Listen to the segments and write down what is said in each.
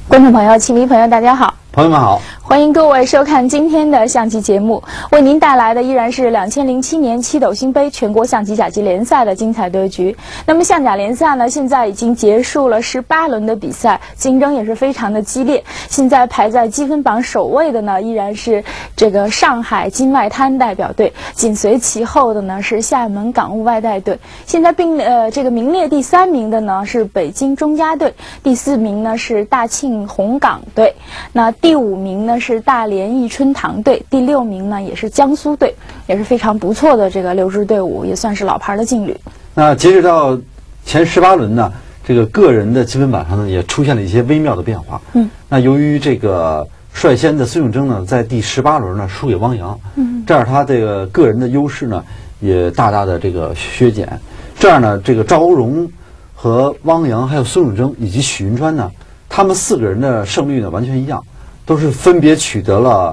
观众朋友、棋迷朋友，大家好！ 朋友们好， 欢迎各位收看今天的象棋节目。为您带来的依然是2007年七斗星杯全国象棋甲级联赛的精彩对局。那么象甲联赛呢，现在已经结束了18轮的比赛，竞争也是非常的激烈。现在排在积分榜首位的呢，依然是这个上海金外滩代表队，紧随其后的呢是厦门港务外带队。现在这个名列第3名的呢是北京中嘉队，第4名呢是大庆红港队。那第5名呢是大连益春堂队，第6名呢也是江苏队，也是非常不错的这个6支队伍，也算是老牌的劲旅。 那截止到前18轮呢，这个个人的积分榜上呢也出现了一些微妙的变化。那由于这个率先的孙永征呢在第18轮呢输给汪洋，这样他这个个人的优势呢也大大的这个削减。这样呢，这个赵欧荣和汪洋还有孙永征以及许云川呢，他们4个人的胜率呢完全一样，都是分别取得了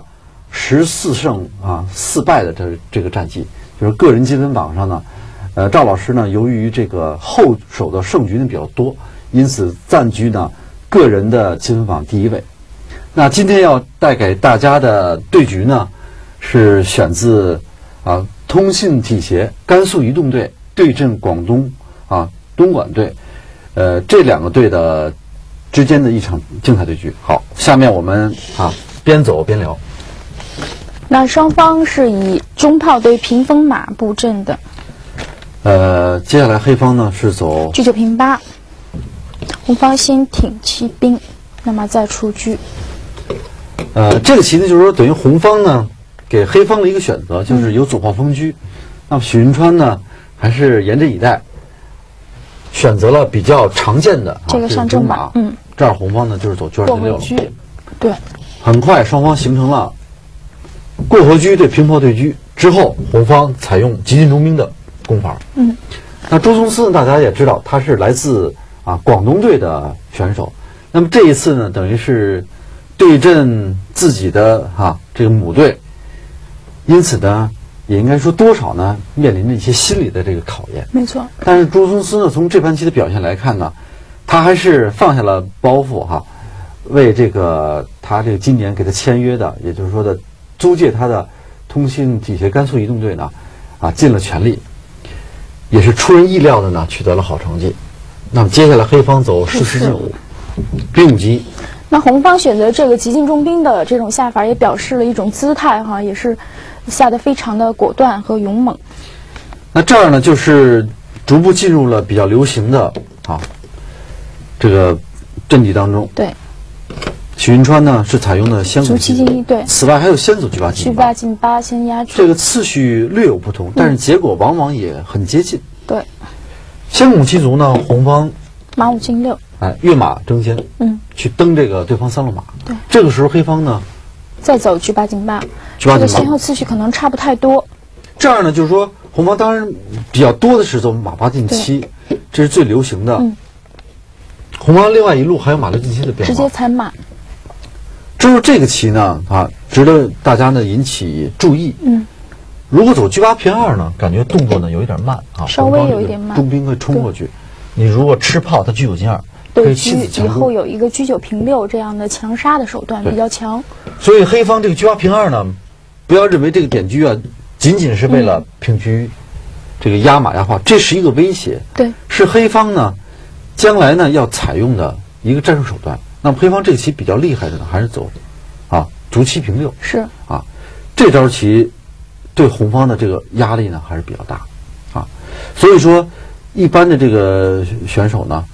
14胜4败的这个战绩。就是个人积分榜上呢，赵老师呢由于这个后手的胜局呢比较多，因此暂居呢个人的积分榜第1位。那今天要带给大家的对局呢，是选自通信体协甘肃移动队对阵广东东莞队，这2个队的之间的一场精彩对局。好，下面我们边走边聊。 那双方是以中炮对屏风马布阵的。 接下来黑方呢是走车9平8，红方先挺骑兵，那么再出车。 这个棋呢，就是说等于红方呢给黑方了一个选择，就是有左炮封车。那么许云川呢还是严阵以待，选择了比较常见的这个上正马。 这样红方呢就是走车2进6了。 对， 很快双方形成了过河车对平炮对车之后，红方采用急进中兵的攻法。那周松思大家也知道，他是来自广东队的选手。那么这一次呢，等于是对阵自己的这个母队，因此呢，也应该说多少呢面临着一些心理的这个考验。 没错。 但是周松思呢，从这盘棋的表现来看呢，他还是放下了包袱为这个他这个今年给他签约的，也就是说的租借他的通信体协甘肃移动队呢，尽了全力，也是出人意料的呢取得了好成绩。那么接下来黑方走14进5，兵5击。 那红方选择这个急进中兵的这种下法，也表示了一种姿态也是下得非常的果断和勇猛。 那这儿呢，就是逐步进入了比较流行的这个阵地当中。 对。 许云川呢是采用的先攻 7进1，对。 此外还有先走车8进8。 车8进8先压住。 这个次序略有不同，但是结果往往也很接近。 对。 先攻7卒呢，红方马5进6。 跃马争先，去登这个对方3路马。 对。 这个时候黑方呢再走车8进8。这个先后次序可能差不太多。 这样呢，就是说红方当然比较多的是走马8进7，这是最流行的。红方另外一路还有马6进7的变化。 直接踩马。 之后这个棋呢值得大家呢引起注意。如果走车8平2呢，感觉动作呢有一点慢稍微有一点慢， 中兵会冲过去。你如果吃炮，他车9进2， 对车以后有一个车9平6这样的强杀的手段比较强。 所以黑方这个车8平2呢，不要认为这个点车仅仅是为了平车，这个压马压炮，这是一个威胁。 对， 是黑方呢将来呢要采用的一个战术手段。那么黑方这个棋比较厉害的呢，还是走卒7平6。 是这招棋对红方的这个压力呢还是比较大所以说一般的这个选手呢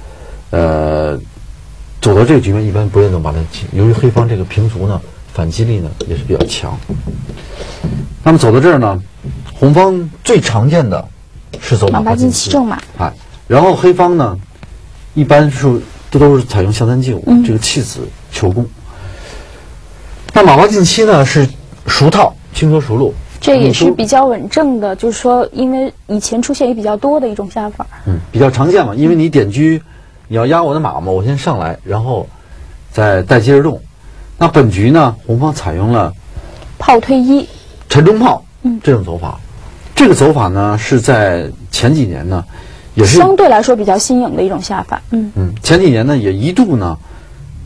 走到这个局面一般不愿走马6进7，由于黑方这个平卒呢反击力呢也是比较强。那么走到这儿呢，红方最常见的是走马8进7 正马然后黑方呢一般都是采用象3进5，这个弃子求攻。那马8进7呢是熟套轻车熟路， 这也是比较稳正的，就是说因为以前出现也比较多的一种下法。 比较常见嘛，因为你点车你要压我的马嘛，我先上来，然后再带接着动。那本局呢，红方采用了炮推1 沉中炮这种走法。这个走法呢是在前几年呢也是相对来说比较新颖的一种下法。 前几年呢也一度呢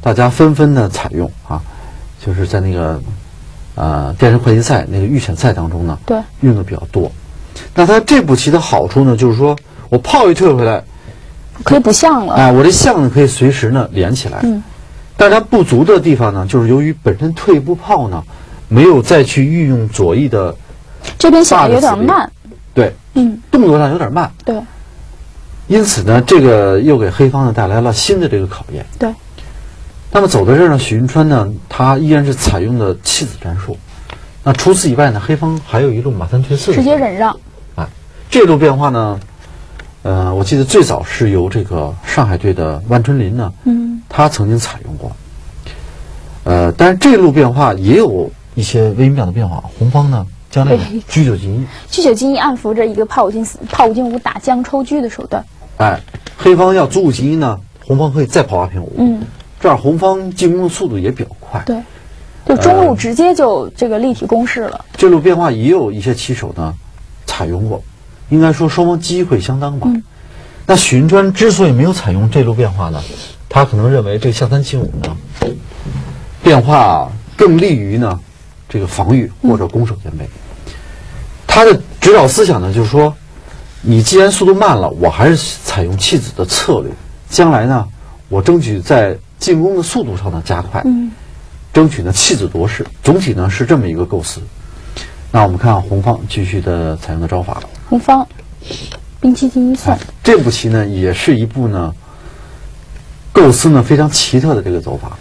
大家纷纷的采用啊，就是在那个电视快击赛那个预选赛当中呢， 对， 用的比较多。那它这步棋的好处呢，就是说我炮一退回来， 可以补象了。 哎，我这象呢可以随时呢连起来。但是它不足的地方呢，就是由于本身退一步炮呢，没有再去运用左翼的， 这边显得有点慢。 对，动作上有点慢。 对， 因此呢，这个又给黑方呢带来了新的这个考验。 对。 那么走到这儿呢，许云川呢，他依然是采用的弃子战术。那除此以外呢，黑方还有一路马三退四， 直接忍让。 啊，这路变化呢，我记得最早是由这个上海队的万春林呢，他曾经采用过。但是这路变化也有一些微妙的变化。红方呢，将那个车9进1， 车9进1暗伏着一个炮五进5打将抽车的手段。 哎，黑方要卒5进1呢，红方可以再炮8平5。这样红方进攻的速度也比较快。 对，就中路直接就这个立体攻势了。 这路变化也有一些棋手呢采用过，应该说双方机会相当吧。那许云川之所以没有采用这路变化呢，他可能认为这个象3进5呢变化更利于呢这个防御或者攻守兼备。他的指导思想呢就是说，你既然速度慢了，我还是采用弃子的策略，将来呢我争取在进攻的速度上呢加快，争取呢弃子夺势。总体呢是这么一个构思。那我们看红方继续的采用的招法。 红方兵7进1送， 这步棋呢也是一步呢构思呢非常奇特的这个走法。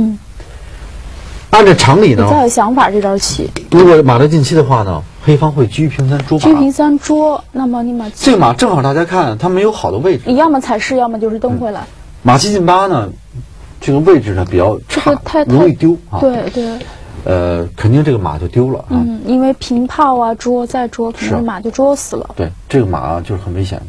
按照常理呢， 比较有想法这招棋。 如果马来进7的话呢，黑方会车平3捉马。 车平3捉，那么你马这个马正好大家看它没有好的位置， 你要么踩士，要么就是蹬回来。 马7进8呢，这个位置呢比较差，容易丢啊。 对对。 肯定这个马就丢了啊。 因为平炮啊捉再捉，可能马就捉死了。 对，这个马就是很危险。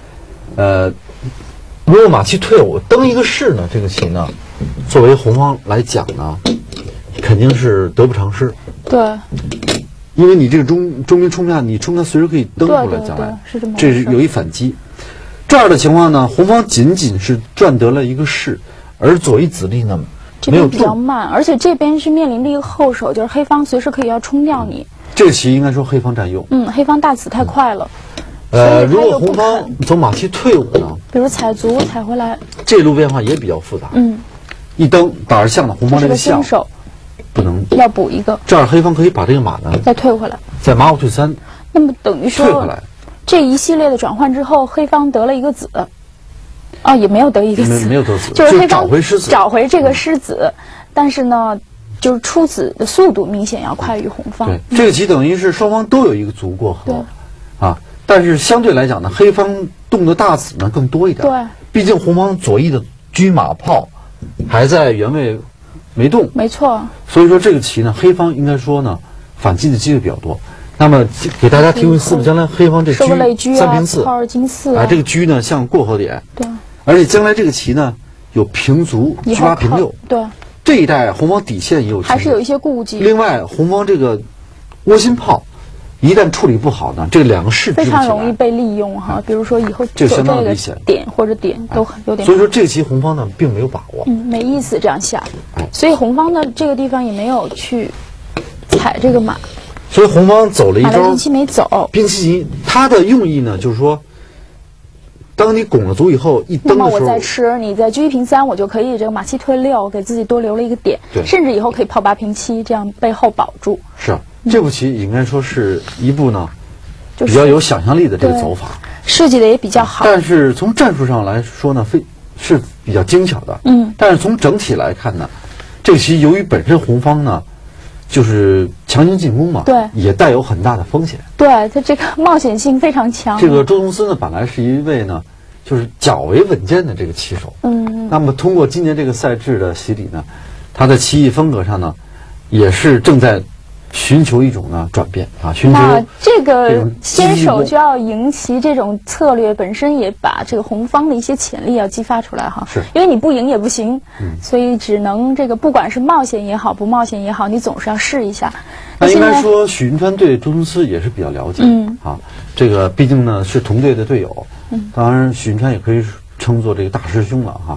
如果马7退5蹬一个士呢，这个棋呢，作为红方来讲呢，肯定是得不偿失。 对， 因为你这个中兵冲下，你冲他随时可以蹬回来，将来是这么， 这是有一反击。这样的情况呢，红方仅仅是赚得了一个士，而左翼子力呢没有动， 这边比较慢，而且这边是面临着一个后手，就是黑方随时可以要冲掉你。 这个棋应该说黑方占优。 黑方大子太快了。 如果红方走马7退5呢， 比如踩卒踩回来， 这路变化也比较复杂。一蹬打着象的红方这个象不能要补一个， 这样黑方可以把这个马呢再退回来， 在马5退3， 那么等于说退回来。 这一系列的转换之后，黑方得了一个子，也没有得一个子， 没有得子， 就是黑方找回这个狮子，但是呢，就是出子的速度明显要快于红方。 对，这个棋等于是双方都有一个卒过河，但是相对来讲呢，黑方动的大子呢更多一点。 对， 毕竟红方左翼的车马炮还在原位没动。 没错。 所以说这个棋呢，黑方应该说呢，反击的机会比较多。那么给大家提供思路，将来黑方这车3平4， 炮2进4 这个车呢像过河点。 对。 而且将来这个棋呢有平卒车8平6。 对。 这一带红方底线也有还是有一些顾忌。 另外，红方这个窝心炮一旦处理不好呢，这两个士非常容易被利用哈。比如说以后这相当危险， 点或者点都有点。 所以说这个棋红方呢并没有把握。 没意思这样下。所以红方的这个地方也没有去踩这个马。 所以红方走了一招， 马来进7没走。 兵7进1，它的用意呢就是说，当你拱了卒以后，一蹬的时候， 那么我再吃，你在车平3，我就可以这个马7退6，给自己多留了一个点，甚至以后可以炮8平7，这样背后保住。 是这步棋应该说是一步呢，比较有想象力的这个走法， 设计的也比较好。 但是从战术上来说呢，是比较精巧的。但是从整体来看呢，这个棋由于本身红方呢就是强行进攻嘛， 对， 也带有很大的风险。 对，它这个冒险性非常强。 这个周宗思呢，本来是一位呢，就是较为稳健的这个棋手。那么通过今年这个赛制的洗礼呢，他的棋艺风格上呢，也是正在寻求一种呢转变啊，寻求这个先手就要赢棋这种策略本身也把这个红方的一些潜力要激发出来哈。 是， 因为你不赢也不行，所以只能这个不管是冒险也好，不冒险也好，你总是要试一下。 那应该说许云川对周宗思也是比较了解，这个毕竟呢是同队的队友，当然许云川也可以称作这个大师兄了哈。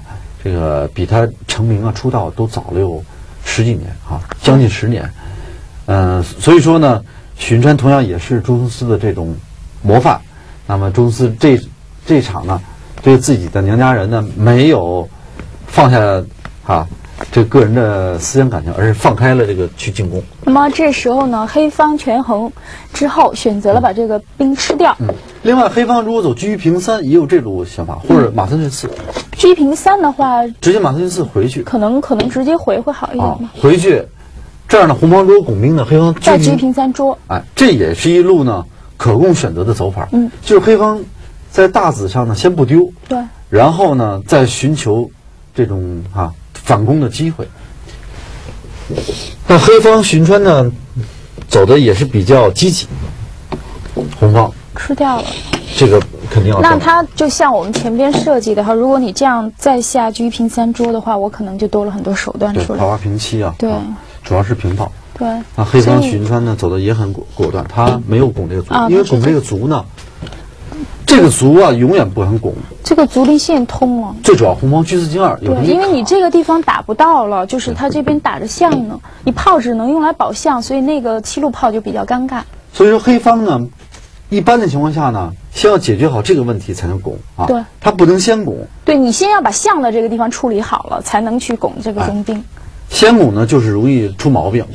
这个比他成名啊出道都早了有10几年啊，将近10年。所以说呢，许云川同样也是周星驰的这种模范。那么周星驰这场呢，对自己的娘家人呢，没有放下这个人的思想感情，而是放开了这个去进攻。 那么这时候呢，黑方权衡之后选择了把这个兵吃掉。 另外，黑方如果走车平3，也有这种想法，或者马3进4。 车平3的话， 直接马3进4回去， 可能直接回会好一点吧。 回去，这样呢，红方如果拱兵呢，黑方在车平3捉。 这也是一路呢可供选择的走法。就是黑方在大子上呢先不丢， 对， 然后呢再寻求这种反攻的机会。那黑方许云川呢走的也是比较积极，红方吃掉了， 这个肯定要。 那他就像我们前边设计的哈，如果你这样再下车平3捉的话，我可能就多了很多手段出来。 炮8平7啊， 对， 主要是平炮。 对， 那黑方许云川呢走的也很果断，他没有拱这个卒，因为拱这个卒呢，这个卒永远不敢拱。这个卒离线通了。 最主要红方车4进2有。 对，因为你这个地方打不到了，就是他这边打着象呢，你炮只能用来保象，所以那个7路炮就比较尴尬。 所以说黑方呢，一般的情况下呢，先要解决好这个问题才能拱对， 他不能先拱。 对，你先要把象的这个地方处理好了，才能去拱这个中兵。 先拱呢，就是容易出毛病。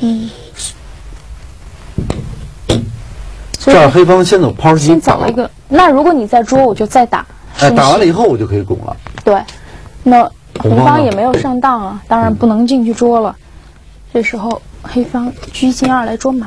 这样黑方先走炮先走了一个。那如果你再捉，我就再打。 打完了以后我就可以拱了。 对，那红方也没有上当啊，当然不能进去捉了。这时候黑方车进2来捉马。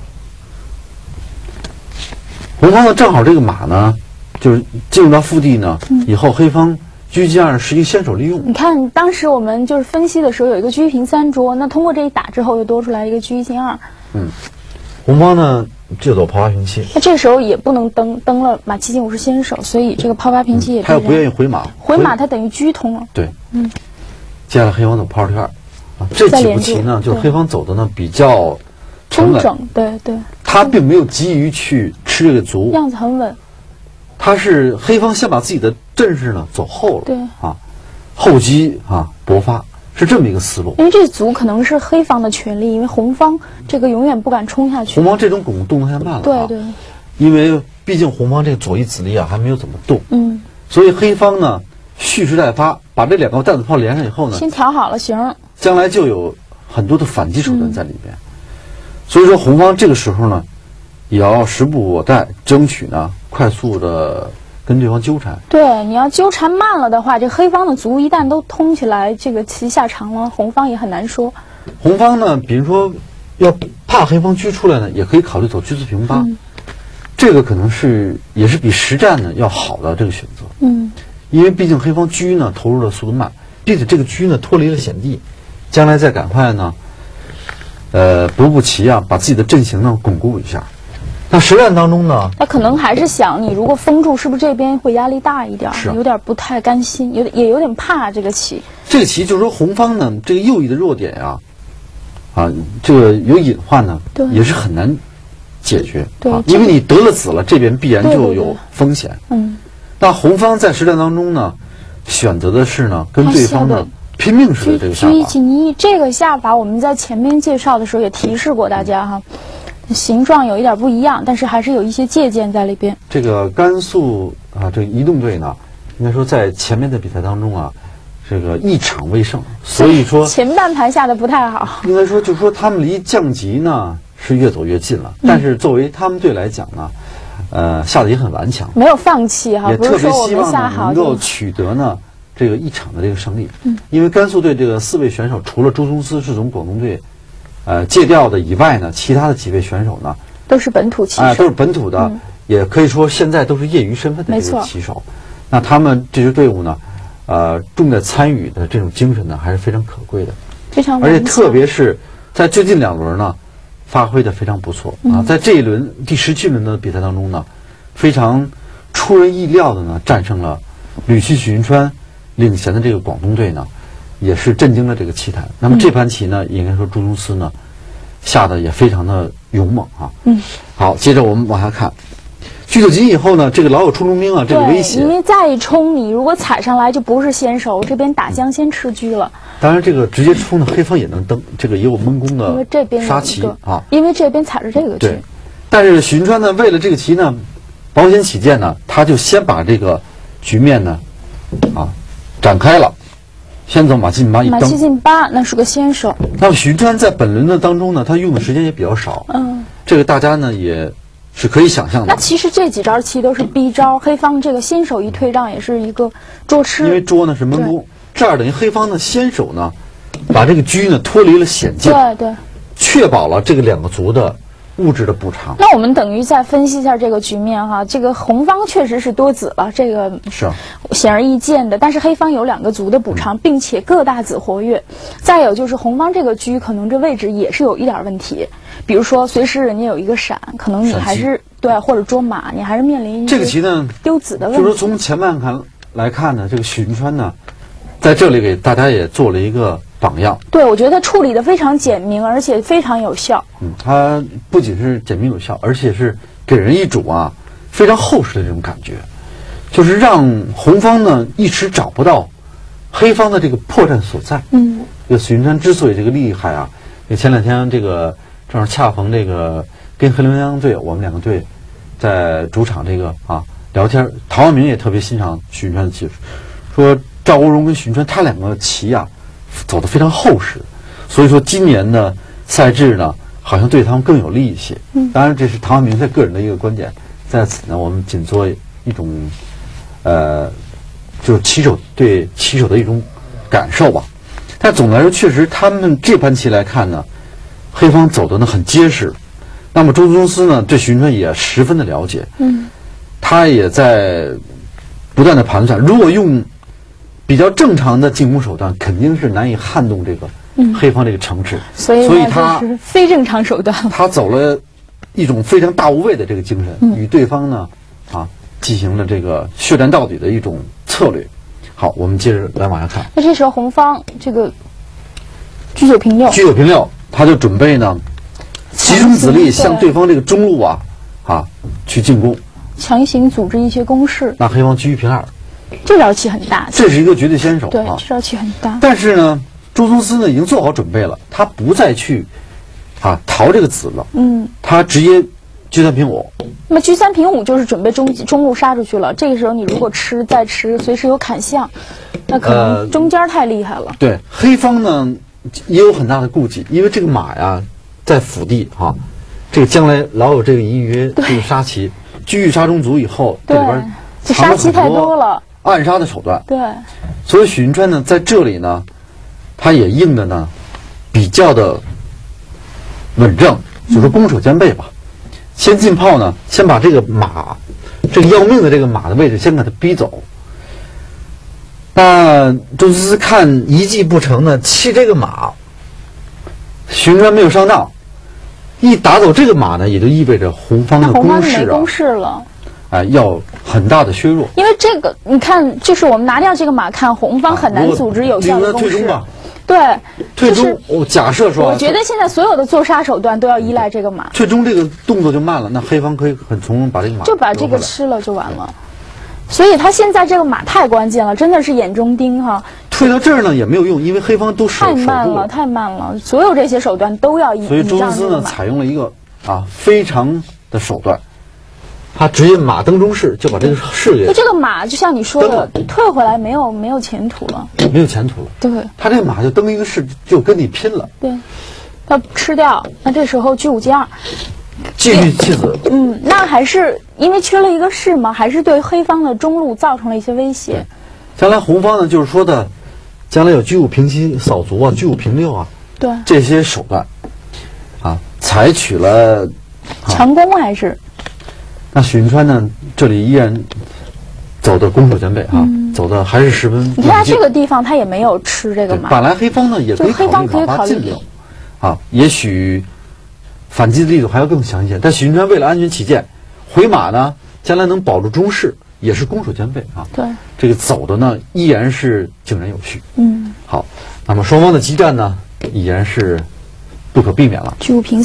红方呢，正好这个马呢，就是进入到腹地呢，以后黑方车进2是一个先手利用。 你看，当时我们就是分析的时候，有一个车平3捉，那通过这一打之后，又多出来一个车进2。 红方呢就走炮8平7。 那这时候也不能登了马7进5是先手，所以这个炮8平7也。 他又不愿意回马。 回马他等于车通了。 对。接下来黑方走炮2。这几步棋呢，就是黑方走的呢比较中整。对。 他并没有急于去吃这个卒， 样子很稳。 他是黑方先把自己的阵势呢走后了。 对。 后击搏发。是这么一个思路， 因为这卒可能是黑方的权利，因为红方这个永远不敢冲下去。 红方这种拱动得太慢了。 对。 因为毕竟红方这个左翼子力还没有怎么动。所以黑方呢蓄势待发，把这2个弹子炮连上以后呢， 先调好了形， 将来就有很多的反击手段在里边。所以说红方这个时候呢，也要时不我待，争取呢快速的跟对方纠缠。 对，你要纠缠慢了的话，这黑方的卒一旦都通起来，这个棋下长了，红方也很难说。 红方呢，比如说要怕黑方车出来呢，也可以考虑走车4平8。这个可能也是比实战呢要好的这个选择。因为毕竟黑方车呢投入的速度慢，并且这个车呢脱离了险地，将来再赶快呢，步棋把自己的阵型呢巩固一下。那实战当中呢， 他可能还是想你如果封住，是不是这边会压力大一点？有点不太甘心，也有点怕这个棋。 这个棋就是说红方呢，这个右翼的弱点这个有隐患呢，也是很难解决。因为你得了子了，这边必然就有风险。那红方在实战当中呢，选择的是呢跟对方呢拼命式的这个下法。 车进1这个下法，我们在前面介绍的时候也提示过大家形状有一点不一样，但是还是有一些借鉴在里边。 这个甘肃这个移动队呢，应该说在前面的比赛当中这个一场未胜，所以说前半盘下的不太好。 应该说就是说他们离降级呢是越走越近了，但是作为他们队来讲呢，下的也很顽强， 没有放弃也特别希望能够取得呢这个一场的这个胜利。因为甘肃队这个4位选手，除了周松斯是从广东队借调的以外呢，其他的几位选手呢都是本土棋手， 都是本土的，也可以说现在都是业余身份的这个棋手。那他们这支队伍呢，重在参与的这种精神呢，还是非常可贵的， 非常， 而且特别是在最近2轮呢，发挥的非常不错在这一轮第17轮的比赛当中呢，非常出人意料的呢，战胜了吕西许云川领衔的这个广东队呢。也是震惊了这个棋坛。那么这盘棋呢，应该说朱宗司呢下的也非常的勇猛好，接着我们往下看， 车走近以后呢，这个老有出中兵啊，这个威胁。 因为再一冲，你如果踩上来就不是先手，这边打将先吃车了。 当然，这个直接冲的黑方也能登，这个也有蒙攻的杀旗啊。 因为这边踩着这个车。 但是许云川呢，为了这个棋呢，保险起见呢，他就先把这个局面呢，展开了。先走马进8一登， 马七进8，那是个先手。 那么许云川在本轮的当中呢，他用的时间也比较少。这个大家呢也是可以想象的。 那其实这几招棋都是逼招，黑方这个先手一退让也是一个捉吃。 因为捉呢是蒙攻，这样等于黑方的先手呢，把这个车呢脱离了险境， 对， 确保了这个2个卒的物质的补偿。 那我们等于再分析一下这个局面哈，这个红方确实是多子了，这个是显而易见的。但是黑方有2个卒的补偿，并且各大子活跃。再有就是红方这个车可能这位置也是有一点问题，比如说随时人家有一个闪，可能你还是对，或者捉马，你还是面临这个棋呢丢子的问题。 就是说从前半来看呢，这个许云川呢，在这里给大家也做了一个榜样。 对，我觉得处理的非常简明，而且非常有效。 它不仅是简明有效，而且是给人一种非常厚实的这种感觉，就是让红方呢一时找不到黑方的这个破绽所在。这个许云川之所以这个厉害前2天这个正好恰逢这个跟黑龙江队我们2个队在主场这个聊天，陶渊明也特别欣赏许云川的技术，说赵国荣跟许云川他2个棋走得非常厚实，所以说今年的赛制呢，好像对他们更有利一些。当然这是陶渊明他个人的一个观点，在此呢，我们仅做一种，就是棋手对棋手的一种感受吧。但总的来说，确实他们这盘棋来看呢，黑方走的呢很结实。那么周宗思呢，对许云川也十分的了解，他也在不断的盘算，如果用比较正常的进攻手段，肯定是难以撼动这个黑方这个城池， 所以他是非正常手段。 他走了一种非常大无畏的这个精神，与对方呢进行了这个血战到底的一种策略。好，我们接着来往下看。 那这时候红方这个车9平6， 车9平6，他就准备呢集中子力向对方这个中路去进攻， 强行组织一些攻势。 那黑方车1平2。 这招棋很大， 这是一个绝对先手。 对，这招棋很大。 但是呢，周宗思呢已经做好准备了，他不再去逃这个子了。他直接车3平5。 那么车3平5就是准备中路杀出去了。这个时候你如果再吃，随时有砍相，那可能中间太厉害了。 对，黑方呢也有很大的顾忌，因为这个马在腹地这个将来老有这个疑云这个杀棋，车杀中卒以后，这里边这杀棋太多了。 暗杀的手段， 对， 所以许云川呢，在这里呢，他也应的呢，比较的稳正，就是攻守兼备吧。先进炮呢，先把这个马，这个要命的这个马的位置先给他逼走。那周思思看一计不成呢，弃这个马，许云川没有上当，一打走这个马呢，也就意味着红方的攻势没攻势了。 要很大的削弱， 因为这个你看，就是我们拿掉这个马，看红方很难组织有效的攻势。对， 退中。假设说， 我觉得现在所有的做杀手段都要依赖这个马。 退中这个动作就慢了，那黑方可以很从容把这个马就把这个吃了就完了。所以他现在这个马太关键了，真的是眼中钉退到这儿呢也没有用，因为黑方都太慢了，所有这些手段都要依仗。 所以周宗思呢采用了一个非常的手段。他直接马登中士，就把这个士给。 这个马就像你说的，退回来没有前途了。 没有前途了。 对。 他这个马就登一个士，就跟你拼了。 对。要吃掉，那这时候车5进2， 继续弃子。 那还是因为缺了一个士嘛，还是对黑方的中路造成了一些威胁。 将来红方呢，就是说的，将来有车5平7扫卒车5平6 对。这些手段，采取了强攻还是。 那许云川呢？这里依然走的攻守兼备走的还是十分。 你看这个地方他也没有吃这个马。 本来黑方呢也可以考虑进6也许反击的力度还要更强一些。但许云川为了安全起见，回马呢，将来能保住中士，也是攻守兼备对， 这个走的呢依然是井然有序。 好， 那么双方的激战呢，已然是不可避免了。 车5平4。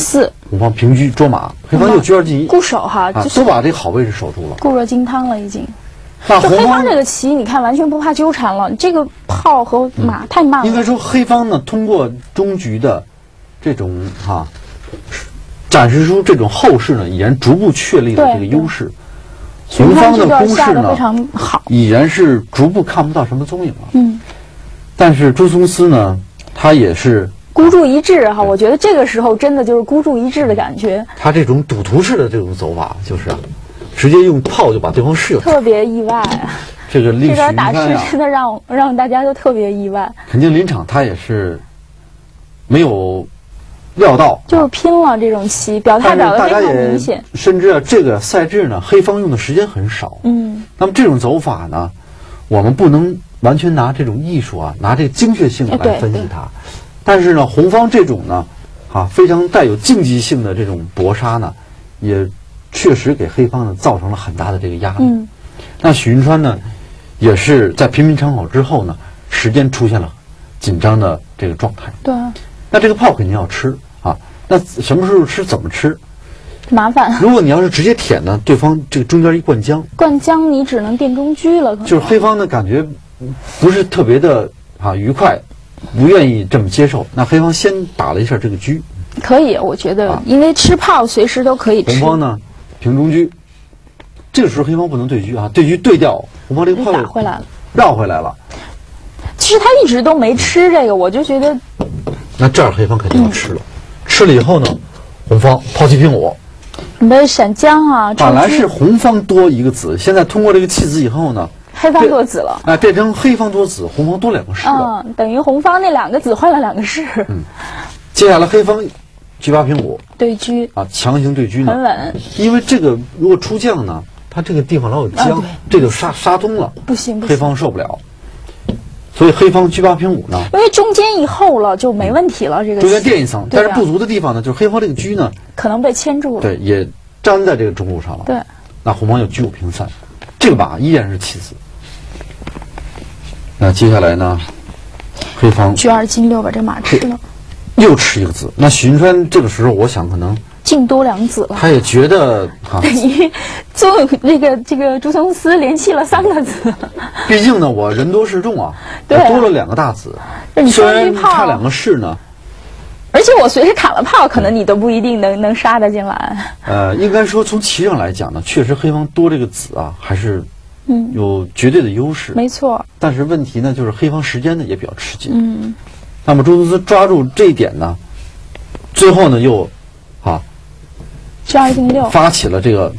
红方平车捉马，黑方又车而进一， 固守哈， 都把这个好位置守住了， 固若金汤了已经。 那就黑方这个棋，你看完全不怕纠缠了，这个炮和马太慢了。 应该说，黑方呢通过中局的这种展示出这种后势呢，已然逐步确立了这个优势。红方的攻势呢，已然是逐步看不到什么踪影了。但是朱松斯呢，他也是孤注一掷哈，我觉得这个时候真的就是孤注一掷的感觉。 他这种赌徒式的这种走法，就是直接用炮就把对方射， 特别意外。 这个历史这边打势真的让大家都特别意外。 肯定临场他也是没有料到， 就是拼了这种棋，表态表得非常明显。 深知这个赛制呢，黑方用的时间很少。那么这种走法呢，我们不能完全拿这种艺术拿这个精确性来分析它。但是呢，红方这种呢，非常带有竞技性的这种搏杀呢，也确实给黑方呢造成了很大的这个压力。那许云川呢，也是在频频长考之后呢，时间出现了紧张的这个状态。 对。 那这个炮肯定要吃那什么时候吃，怎么吃？ 麻烦。 如果你要是直接舔呢，对方这个中间一灌浆， 你只能垫中车了。 就是黑方呢感觉不是特别的愉快，不愿意这么接受。那黑方先打了一下这个车。 可以，我觉得，因为吃炮随时都可以吃。 红方呢平中车，这个时候黑方不能对车对车对掉，红方这个炮打回来了， 绕回来了。 其实他一直都没吃这个，我就觉得， 那这儿黑方肯定要吃了。吃了以后呢，红方炮七平五， 准备闪将本来是红方多一个子，现在通过这个弃子以后呢， 黑方多子了。 变成黑方多子，红方多2个士了。 等于红方那2个子换了2个士。 接下来黑方车8平5 对车强行对车呢， 很稳。 因为这个如果出将呢，他这个地方老有将，这就杀通了， 不行， 黑方受不了。所以黑方车8平5呢， 因为中间一厚了就没问题了。这个中间垫一层，但是不足的地方呢，就是黑方这个车呢可能被牵住了， 对，也粘在这个中路上了。 对， 那红方又车5平3，这个马依然是弃子。那接下来呢，黑方车2进6把这马吃了， 又吃一个子。那许云川这个时候，我想可能进多2子了， 他也觉得等于这个朱松斯连弃了3个子。 毕竟呢，我人多势众对多了2个大子，虽然差2个士呢， 而且我随时砍了炮，可能你都不一定能杀得进来。 应该说从棋上来讲呢，确实黑方多这个子还是有绝对的优势， 没错。 但是问题呢，就是黑方时间呢也比较吃紧。那么朱松斯抓住这一点呢，最后呢又车2进6 发起了这个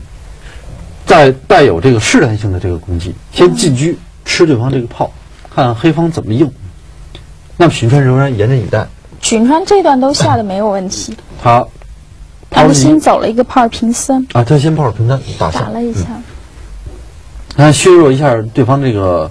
带有这个试探性的这个攻击，先进车吃对方这个炮，看黑方怎么应。那么许云川仍然严阵以待。 许云川这段都下的没有问题， 他们先走了一个炮平3 他先炮平3打了一下， 削弱一下对方这个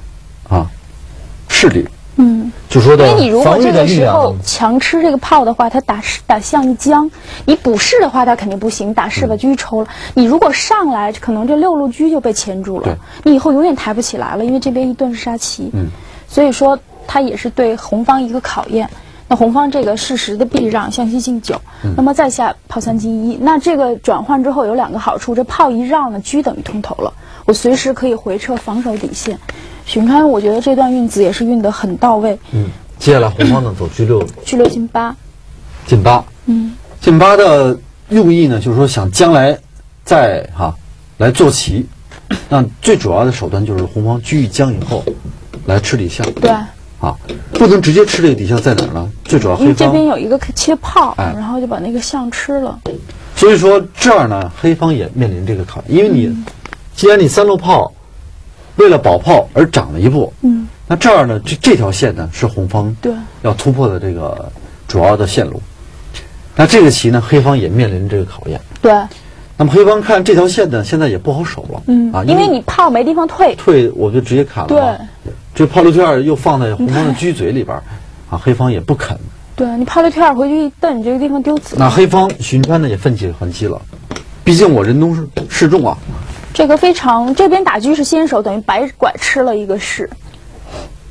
势力。就说的， 因为你如果这个时候强吃这个炮的话，他打象一将，你补士的话他肯定不行，打士把车抽了。你如果上来，可能这6路车就被牵住了，你以后永远抬不起来了，因为这边一顿是杀棋。所以说他也是对红方一个考验。那红方这个适时的避让，象7进9，那么再下炮3进1，那这个转换之后有2个好处，这炮一让呢，车等于通头了，我随时可以回撤防守底线。许云川我觉得这段运子也是运得很到位。 接下来红方呢走车6 进8， 进8。进8的用意呢，就是说想将来再来做棋。那最主要的手段就是红方车一将以后来吃底象。 对。 不能直接吃这个底象在哪儿呢？最主要黑方这边有一个切炮，然后就把那个象吃了。 所以说这儿呢，黑方也面临这个考验，因为既然你3路炮为了保炮而涨了一步，那这儿呢，这条线呢是红方要突破的这个主要的线路。那这个棋呢，黑方也面临这个考验。 对。 那么黑方看这条线呢，现在也不好守了。 因为你炮没地方退， 我就直接砍了。 对。 这炮6退2又放在红方的车嘴里边，黑方也不肯。 对，你炮6退2回去一蹬，你这个地方丢子。 那黑方许云川呢也奋起还击了，毕竟我人多势众这个非常，这边打车是先手，等于白拐吃了一个士。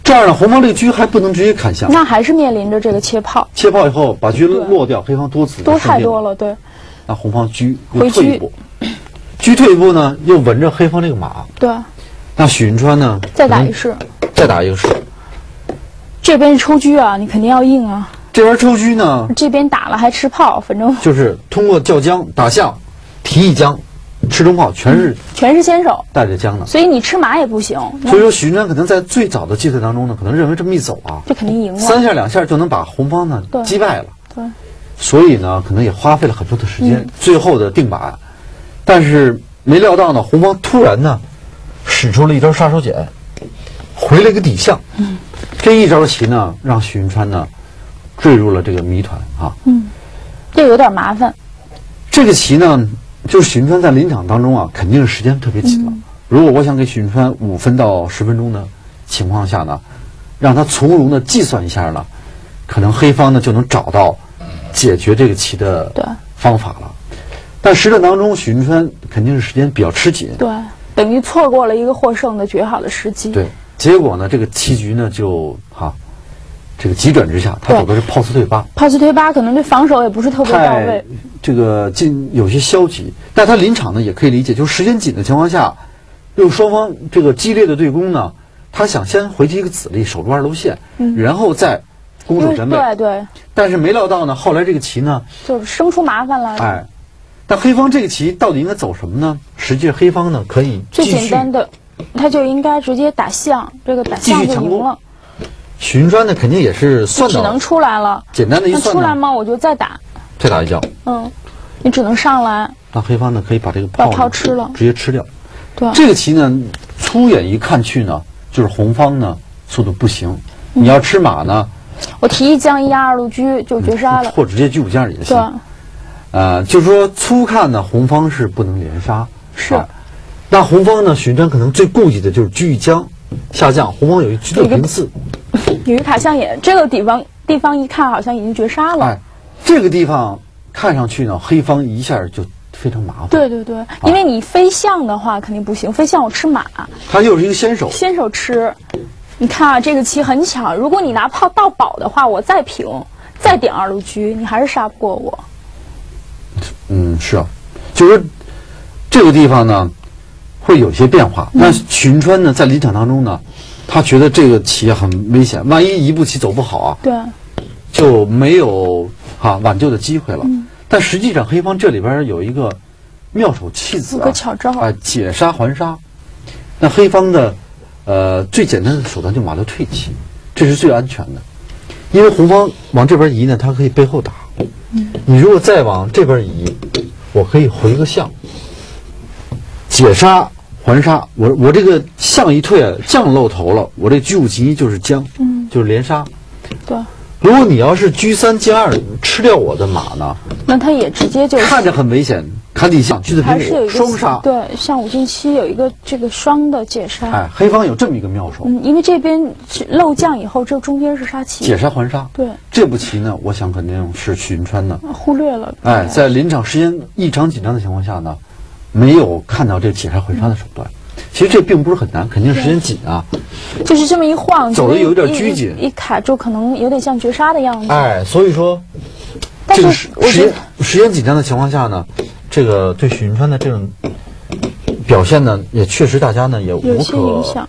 这样呢，红方这个车还不能直接砍下， 那还是面临着这个切炮。 切炮以后把车落掉，黑方多子多太多了，对。 那红方车又退一步，车退一步呢，又稳着黑方这个马。 对。 那许云川呢？ 再打一式。 再打一个式。 这边是抽车啊，你肯定要硬啊。 这边抽车呢？ 这边打了还吃炮，反正就是通过叫将、打象、提一将。吃中炮全是先手带着将的， 所以你吃马也不行。 所以说许云川可能在最早的计策当中呢，可能认为这么一走啊， 这肯定赢了 ，3下2下就能把红方呢击败了。 对， 所以呢，可能也花费了很多的时间，最后的定板。但是没料到呢，红方突然呢使出了一招杀手锏，回了一个底象。这一招棋呢，让许云川呢坠入了这个谜团啊。 这有点麻烦。 这个棋呢。就是许云川在临场当中啊，肯定是时间特别紧了。如果我想给许云川5分到10分钟的情况下呢，让他从容的计算一下呢，可能黑方呢就能找到解决这个棋的方法了。但实战当中，许云川肯定是时间比较吃紧， 对，等于错过了一个获胜的绝好的时机。 对，结果呢，这个棋局呢就这个急转直下，他走的是炮四退八。 炮四退八可能对防守也不是特别到位， 这个有些消极。但他临场呢也可以理解，就是时间紧的情况下，又双方这个激烈的对攻呢，他想先回去一个子力，守住2路线，然后再攻守兼备。 对。 但是没料到呢，后来这个棋呢， 就是生出麻烦了。 但黑方这个棋到底应该走什么呢？实际黑方呢可以最简单的，他就应该直接打象，这个打象就赢了。 许云川呢肯定也是算到只能出来了， 简单的一算出来吗？我就再打一将。 你只能上来。 那黑方呢可以把这个炮吃了， 直接吃掉。 对， 这个棋呢，粗眼一看去呢，就是红方呢速度不行。你要吃马呢， 我提一将1压2路车就绝杀了， 或者直接车5将也行。就是说粗看呢，红方是不能连杀。 是。 那红方呢，许云川可能最顾忌的就是车一将下将，红方有一车6平4。 有一卡象眼，这个地方一看好像已经绝杀了。 这个地方看上去呢，黑方一下就非常麻烦。 对，因为你飞象的话肯定不行，飞象我吃马， 他又是一个先手吃。你看啊，这个棋很巧，如果你拿炮到宝的话，我再平再点2路车，你还是杀不过我。 是啊，就是说这个地方呢会有些变化。那许云川呢在临场当中呢，他觉得这个棋很危险，万一一步棋走不好啊，就没有挽救的机会了。但实际上黑方这里边有一个妙手弃子有个巧招解杀还杀。那黑方的最简单的手段就马六退棋，这是最安全的，因为红方往这边移呢，他可以背后打。你如果再往这边移，我可以回个象，解杀还杀。我这个象一退，将露头了，我这车5进1就是将，就是连杀。 对。 如果你要是车3进2吃掉我的马呢， 那他也直接就看着很危险，砍底象，车子平5双杀。 对，象5进7有一个这个双的解杀。 黑方有这么一个妙手。 因为这边漏将以后，这中间是杀棋。 解杀还杀。 对， 这步棋呢，我想肯定是许云川呢忽略了。 在临场时间异常紧张的情况下呢，没有看到这解杀还杀的手段。其实这并不是很难，肯定时间紧啊。 就是这么一晃， 走的有点拘谨， 一卡住，可能有点像绝杀的样子。 所以说，这个时间紧张的情况下呢，这个对许云川的这种表现呢，也确实大家呢也无可影响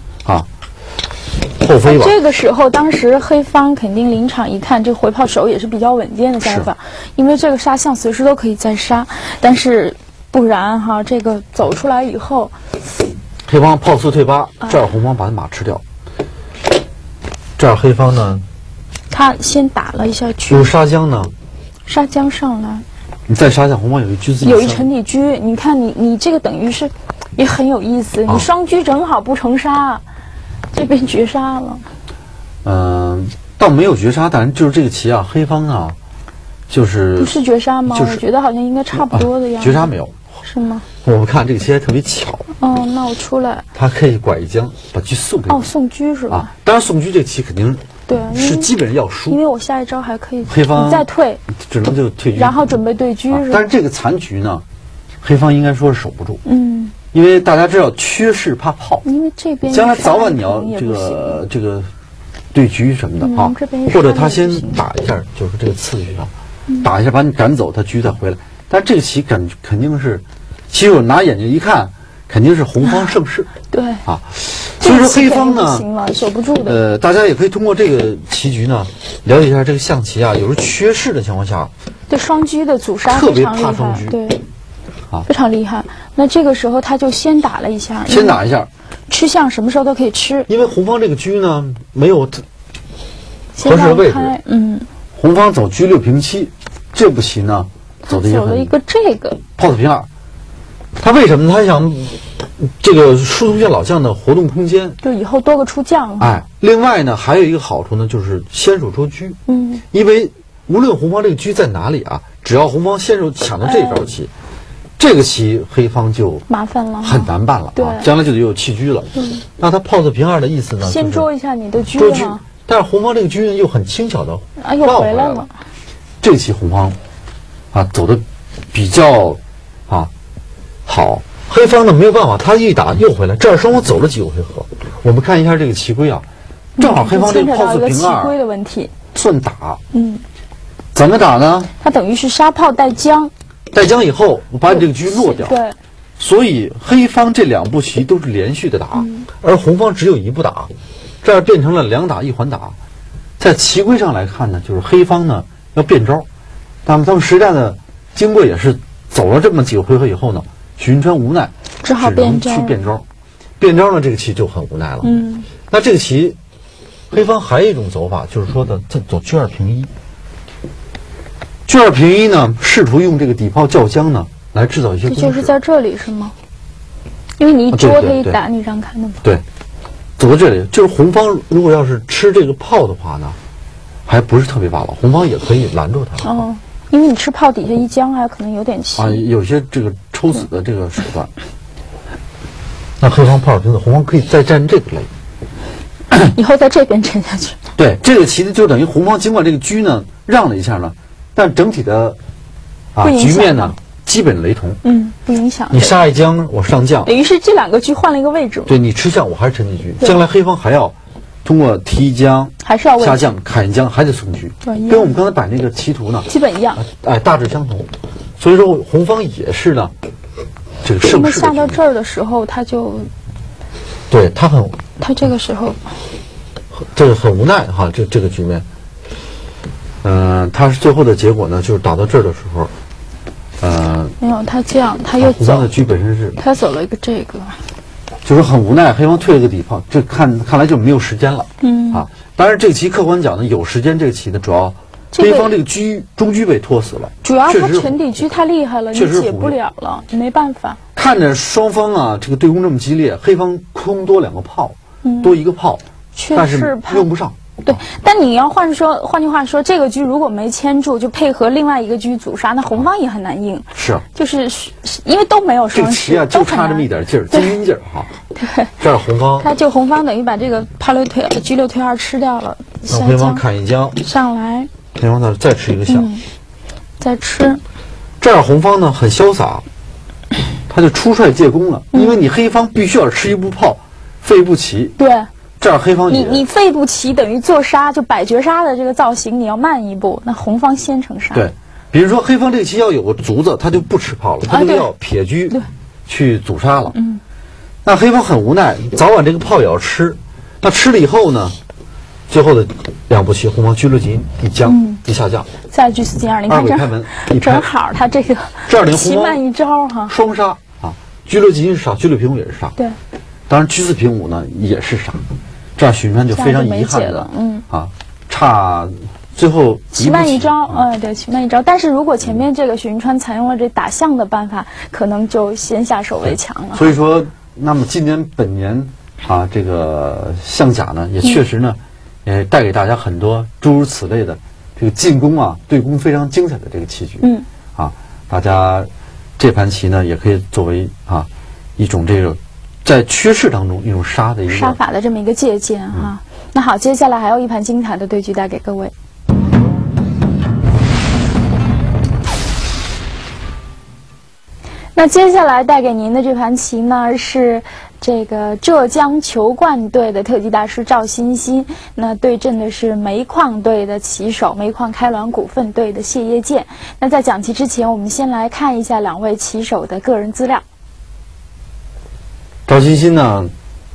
后飞吧。 这个时候，当时黑方肯定临场一看，这个回炮手也是比较稳健的想法，因为这个杀象随时都可以再杀，但是不然这个走出来以后。 黑方炮4退8，这儿红方把马吃掉。这儿黑方呢， 他先打了一下车。 有杀将呢， 杀将上来。 你再杀下红方有一车自己有一沉底车，你看你这个等于是也很有意思，你双车正好不成杀，这边绝杀了。 倒没有绝杀，但是就是这个棋啊，黑方啊，就是不是绝杀吗？我觉得好像应该差不多的样子。 绝杀没有。 是吗？ 我们看这个棋还特别巧。 那我出来。 他可以拐一将，把车送给你。 送车是吧？ 当然送车这个棋肯定是基本要输， 因为我下一招还可以。 黑方你再退， 只能就退车， 然后准备对车是吧？ 但是这个残局呢，黑方应该说是守不住。 因为大家知道缺士怕炮， 因为这边将来早晚你要这个对局什么的啊，或者他先打一下，就是这个刺局啊，打一下把你赶走，他局再回来。但这个棋肯定是，棋手拿眼睛一看，肯定是红方胜势。 对啊，所以说黑方呢， 行了，守不住的。 大家也可以通过这个棋局呢，了解一下这个象棋啊，有时候缺士的情况下， 对双车的阻杀特别非常厉害， 怕双车， 对， 啊， 非常厉害。那这个时候他就先打了一下， 先打一下， 吃象什么时候都可以吃， 因为红方这个车呢没有合适的位置，红方走车6平7，这步棋呢走了一个这个炮4平2，他为什么他想这个疏通一下老将的活动空间， 就以后多个出将。 哎，另外呢还有一个好处呢，就是先手捉车，因为无论红方这个车在哪里啊，只要红方先手抢到这招棋，这个棋黑方就麻烦了， 很难办了啊，将来就得有弃车了。那他炮4平2的意思呢， 先捉一下你的车嘛。 但是红方这个车呢又很轻巧的又回来了。 这个棋红方啊走的比较好，黑方呢没有办法，他一打又回来，这儿双方走了几个回合。我们看一下这个棋规啊，正好黑方这个炮4平2 棋规的问题算打，怎么打呢？ 它等于是杀炮带将， 带将以后我把你这个车落掉， 对， 所以黑方这2步棋都是连续的打，而红方只有1步打，这儿变成了2打1缓打。在棋规上来看呢，就是黑方呢要变招，那么他们实战的经过也是走了这么几个回合以后呢，许云川无奈只好变招， 变招呢这个棋就很无奈了。那这个棋黑方还有一种走法，就是说的走车2平1。车2平1呢，试图用这个底炮叫将呢来制造一些攻势。 就是在这里是吗？因为你一捉他一打，你让看的吗？ 对，走到这里，就是红方如果要是吃这个炮的话呢，还不是特别霸道，红方也可以拦住他。 哦，因为你吃炮底下一将，还可能有点气啊，有些这个抽死的这个手段。那黑方炮2平4，红方可以再占这个垒， 以后在这边沉下去。 对，这个棋呢就等于红方尽管这个车呢让了一下呢，但整体的局面呢基本雷同。 不影响。 你杀一将，我上将， 等于是这2个车换了一个位置。 对，你吃将，我还是沉进车，将来黑方还要通过提将， 还是要下将、砍将，还得送车，跟我们刚才摆那个棋图呢基本一样， 哎，大致相同。所以说红方也是呢，这个胜势。 下到这儿的时候，他就， 对他这个时候， 这个很无奈哈，这个局面。他是最后的结果呢，就是打到这儿的时候， 没有他这样，他又走。 红方的车本身是他走了一个这个， 就是很无奈，黑方退了个底炮，这看来就没有时间了。当然这个棋客观讲呢，有时间这个棋呢，主要黑方这个中车被拖死了， 主要他全底车太厉害了，你解不了了，你没办法。 看着双方啊，这个对攻这么激烈，黑方空多2个炮，多1个炮，但是用不上。 对，但你要换句话说，这个车如果没牵住，就配合另外一个车阻杀，那红方也很难赢。 是， 就是因为都没有双棋啊，就差这么一点劲儿，精英劲儿哈。 对， 这儿红方， 他就红方等于把这个炮6退车6退2吃掉了。 让黑方砍一将上来， 黑方再吃一个象， 再吃。 这儿红方呢很潇洒，他就出帅借攻了，因为你黑方必须要吃1步炮，废1步棋。 对。 这儿黑方你废步棋等于做杀，就摆绝杀的这个造型，你要慢1步，那红方先成杀。 对，比如说黑方这个棋要有个卒子，他就不吃炮了，他就要撇车去阻杀了。那黑方很无奈，早晚这个炮也要吃。那吃了以后呢，最后的2步棋，红方车6进一将一下将， 再车4进2，你看 2鬼开门， 正好他这个棋慢一招哈， 双杀啊，车6进是杀，车6平5也是杀。 对， 当然车4平5呢也是杀。这样许云川就非常遗憾的，差最后棋慢一招，对，棋慢一招。但是如果前面这个许云川采用了这打象的办法，可能就先下手为强了。 所以说，那么今年本年这个象甲呢，也确实呢，也带给大家很多诸如此类的这个进攻对攻非常精彩的这个棋局。大家这盘棋呢，也可以作为一种这个。在缺士当中，一种杀法的这么一个借鉴哈。那好，接下来还有一盘精彩的对局带给各位。 那接下来带给您的这盘棋呢，是这个浙江球冠队的特级大师赵欣欣，那对阵的是煤矿队的棋手，煤矿开滦股份队的谢业建。那在讲棋之前，我们先来看一下两位棋手的个人资料。 赵欣欣呢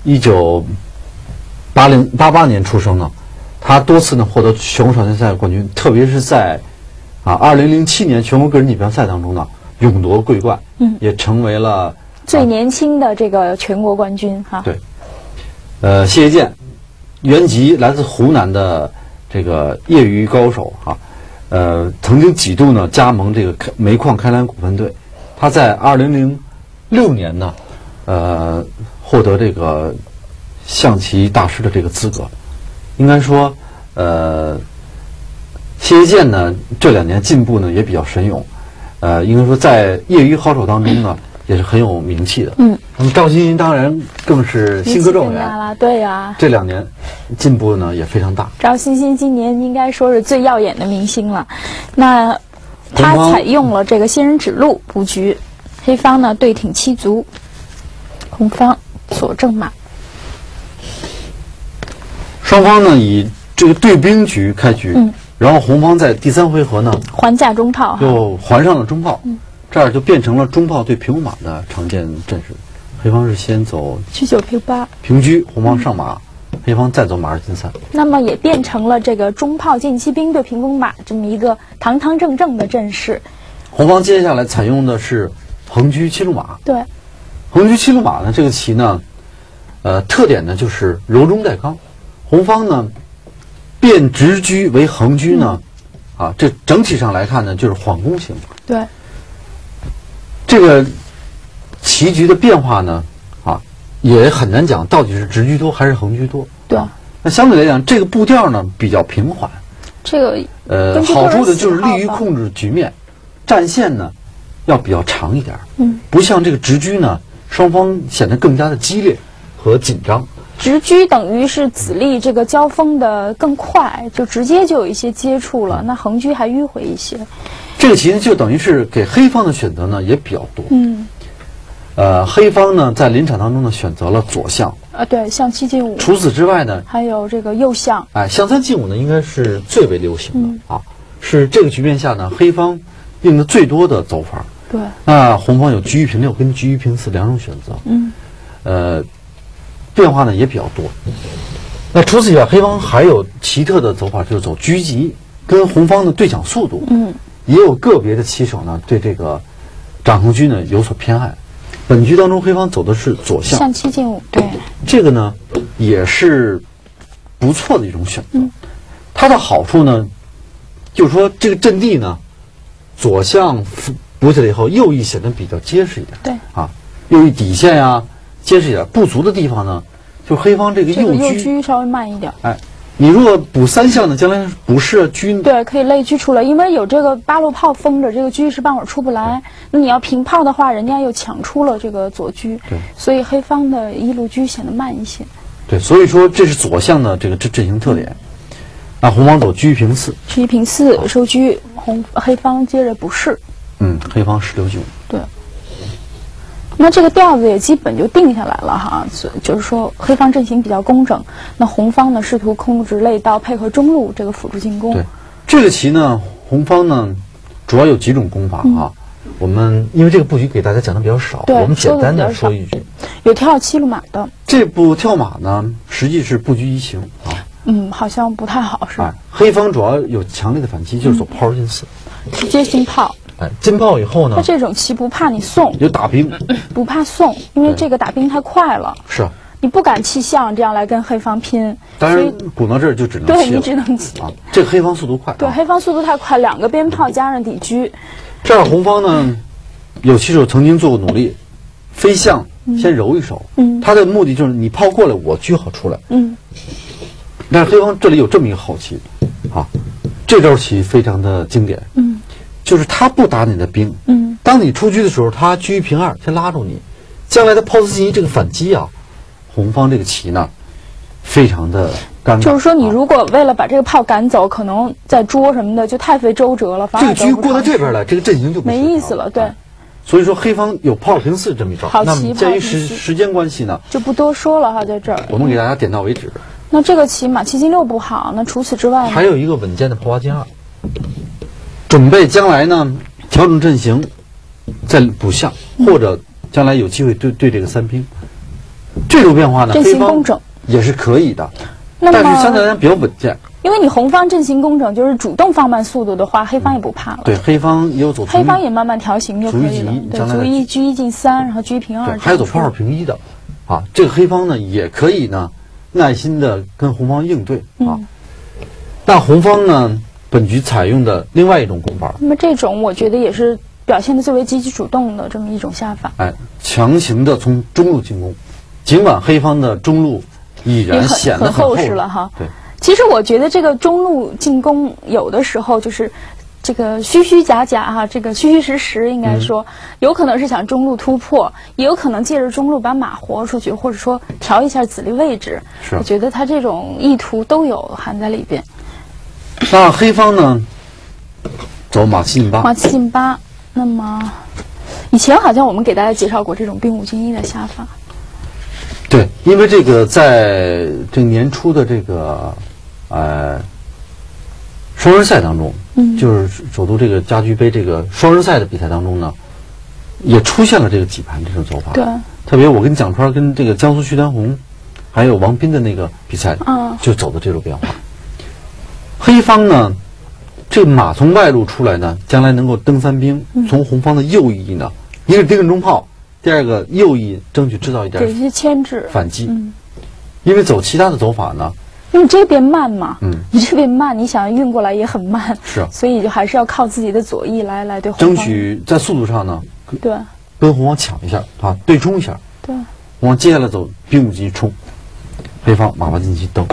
，1988年出生的，他多次呢获得全国少年赛冠军，特别是在2007年全国个人锦标赛当中呢，勇夺桂冠，也成为了最年轻的这个全国冠军哈。 对，谢业建，原籍来自湖南的这个业余高手哈，曾经几度呢加盟这个煤矿开滦股份队，他在2006年呢，获得这个象棋大师的这个资格。应该说，谢业建呢这2年进步呢也比较神勇，应该说在业余好手当中呢也是很有名气的。那么赵欣欣当然更是新科状元了，对呀， 这2年进步呢也非常大。 赵欣欣今年应该说是最耀眼的明星了。那他采用了这个仙人指路布局，黑方呢对挺7卒，红方左正马。 双方呢以这个对兵局开局，然后红方在第3回合呢还价中炮， 又还上了中炮，这样就变成了中炮对平五马的常见阵势。黑方是先走车9平8 平车，红方上马，黑方再走马2进3， 那么也变成了这个中炮进7兵对平攻马这么一个堂堂正正的阵势。 红方接下来采用的是横车7路马。 对， 横车7路马呢，这个棋呢，特点呢就是柔中带刚。红方呢变直车为横车呢，这整体上来看呢就是缓攻型。 对，这个棋局的变化呢，也很难讲到底是直车多还是横车多。 对， 那相对来讲，这个步调呢比较平缓。 这个好处的就是利于控制局面，战线呢要比较长一点。不像这个直车呢，双方显得更加的激烈和紧张。 直车等于是子力这个交锋的更快，就直接就有一些接触了。那横车还迂回一些。 这个棋呢，就等于是给黑方的选择呢也比较多。黑方呢在临场当中呢选择了左象。 对，象7进5。 除此之外呢， 还有这个右象。 象3进5呢应该是最为流行的是这个局面下呢黑方用的最多的走法。 对。 那红方有车1平6跟车1平42种选择。变化呢也比较多。那除此以外，黑方还有奇特的走法，就是走车急，跟红方的对抢速度。也有个别的棋手呢对这个掌控车呢有所偏爱。本局当中，黑方走的是左象， 象7进5。对， 这个呢也是不错的一种选择。它的好处呢，就是说这个阵地呢，左象补起来以后，右翼显得比较结实一点。 对右翼底线呀结实一点，不足的地方呢，就是黑方这个右车稍微慢一点。 你如果补3象呢，将来补士车对，可以类车出来，因为有这个8路炮封着，这个车一时半会儿出不来。那你要平炮的话，人家又抢出了这个左车，所以黑方的1路车显得慢一些。 对，所以说这是左象的这个阵型特点。红方走车1平4， 车1平4收车，黑方接着补士。 黑方16进5。 对。那这个调子也基本就定下来了哈，就是说黑方阵型比较工整，那红方呢试图控制肋道，配合中路这个辅助进攻。 对，这个棋呢，红方呢主要有几种攻法我们因为这个布局给大家讲的比较少，我们简单的说一句， 有跳7路马的。这步跳马呢，实际是布局移形好像不太好是吧？ 黑方主要有强烈的反击，就是走炮进4， 直接进炮。 进炮以后呢， 他这种棋不怕你送， 有打兵， 不怕送，因为这个打兵太快了。 是你不敢弃象，这样来跟黑方拼。 当然，鼓到这儿就只能弃了。 对，你只能弃这个黑方速度快。 对，黑方速度太快，2个边炮加上底车。 这样红方呢，有棋手曾经做过努力，飞象先揉一手。他的目的就是你炮过来，我车好出来。但是黑方这里有这么一个好棋这招棋非常的经典。就是他不打你的兵，当你出车的时候，他车1平2先拉住你，将来的炮4进1这个反击红方这个棋呢，非常的尴尬。 就是说，你如果为了把这个炮赶走，可能在捉什么的就太费周折了，反而这个车过到这边来，这个阵型就不没意思了。对， 所以说黑方有炮平4这么一招。 好棋那么鉴于炮平四时间关系呢， 就不多说了哈，在这儿。 我们给大家点到为止。 那这个棋马7进6不好，那除此之外呢？ 还有一个稳健的炮8进2，准备将来呢调整阵型，再补象，或者将来有机会对这个3兵。这种变化呢， 阵黑方型工整也是可以的， 那么但是相对来讲比较稳健。 因为你红方阵型工整，就是主动放慢速度的话，黑方也不怕了。 对，黑方也有走黑方也慢慢调行就可以了。对，卒1车1进3，然后车1平2。 对，还有走炮2平1的，啊，这个黑方呢也可以呢耐心的跟红方应对啊。但红方呢本局采用的另外一种攻法， 那么这种我觉得也是表现的最为积极主动的这么一种下法。 哎，强行的从中路进攻，尽管黑方的中路已然显得很厚实了哈。 对。 其实我觉得这个中路进攻有的时候就是这个虚虚假假哈，这个虚虚实实，应该说有可能是想中路突破，也有可能借着中路把马活出去，或者说调一下子力位置。 是， 我觉得他这种意图都有含在里边。 那黑方呢走马7进8， 马7进8。那么以前好像我们给大家介绍过这种兵5进1的下法。 对，因为这个在这年初的这个双人赛当中，就是首都这个家居杯这个双人赛的比赛当中呢，也出现了这个几盘这种走法。 对， 特别我跟蒋川跟这个江苏徐丹红，还有王斌的那个比赛，就走的这种变化。黑方呢，这个马从外路出来呢，将来能够登3兵，从红方的右翼呢，一个是盯着中炮。第二个右翼争取制造一点给一些牵制反击，因为走其他的走法呢， 因为这边慢嘛，你这边慢，你想运过来也很慢， 是， 所以就还是要靠自己的左翼来对红方争取在速度上呢， 对， 跟红方抢一下啊，对冲一下， 对， 红方接下来走兵5进1冲，黑方马8进7登，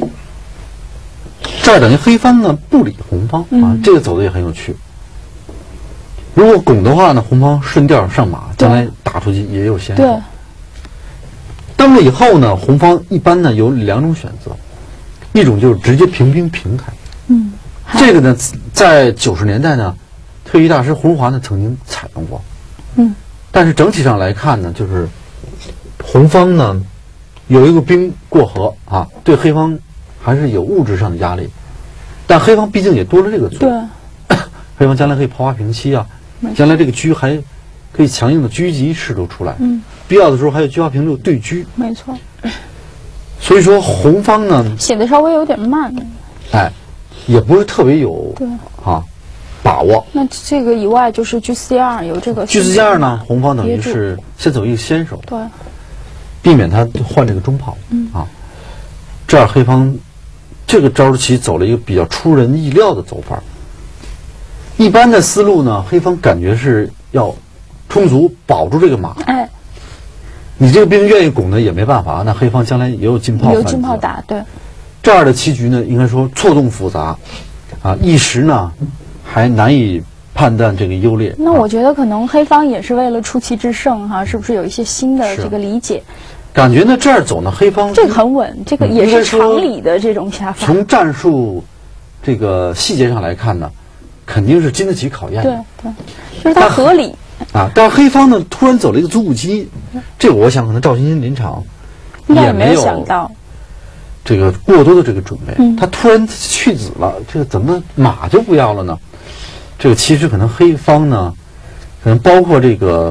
这儿等于黑方呢不理红方啊，这个走的也很有趣。如果拱的话呢，红方顺调上马，将来打出去也有先手。 对。 登了以后呢，红方一般呢有2种选择，一种就是直接平兵平开。这个呢，在90年代呢，退役大师胡荣华呢曾经采用过。但是整体上来看呢，就是红方呢有一个兵过河啊，对黑方还是有物质上的压力，但黑方毕竟也多了这个族。 对。 黑方将来可以炮8平7啊。将来这个车还可以强硬的车级试图出来，必要的时候还有车8平6对车， 没错。 所以说红方呢显得稍微有点慢， 哎，也不是特别有把握。 那这个以外就是车4加2有这个车4加2呢，红方等于是先走一个先手， 对， 避免他换这个中炮这样黑方这个招棋走了一个比较出人意料的走法。一般的思路呢，黑方感觉是要充足保住这个马。哎，你这个兵愿意拱呢也没办法，那黑方将来也有进炮， 有进炮打，对。 这样的棋局呢，应该说错综复杂，一时呢还难以判断这个优劣。 那我觉得可能黑方也是为了出奇制胜哈，是不是有一些新的这个理解？ 感觉呢这儿走呢，黑方这个很稳，这个也是常理的这种下法。 从战术这个细节上来看呢，肯定是经得起考验的。 对，就是它合理但是黑方呢突然走了一个卒5鸡，这个我想可能赵欣欣临场也没有想到这个过多的这个准备，他突然去子了，这个怎么马就不要了呢？这个其实可能黑方呢，可能包括这个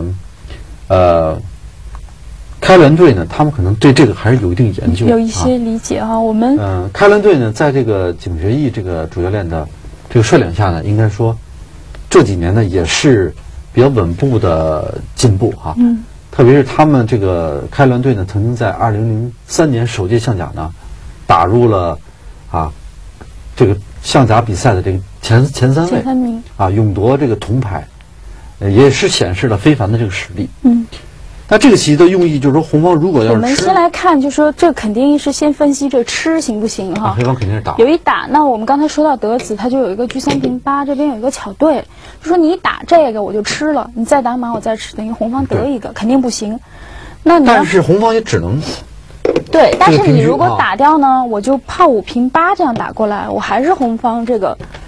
开滦队呢，他们可能对这个还是有一定研究， 有一些理解哈。我们开滦队呢，在这个景学义这个主教练的这个率领下呢，应该说这几年呢也是比较稳步的进步哈。特别是他们这个开滦队呢，曾经在2003年首届象甲呢，打入了这个象甲比赛的这个前3名勇夺这个铜牌，也是显示了非凡的这个实力。那这个棋的用意就是说，红方如果要是我们先来看，就是说这肯定是先分析这吃行不行哈。 黑方肯定是打， 有一打。那我们刚才说到德子，他就有一个车3平8，这边有一个巧对，就说你一打这个我就吃了，你再打马我再吃，等于红方得一个，肯定不行。那你但是红方也只能对，但是你如果打掉呢，我就炮5平8这样打过来，我还是红方这个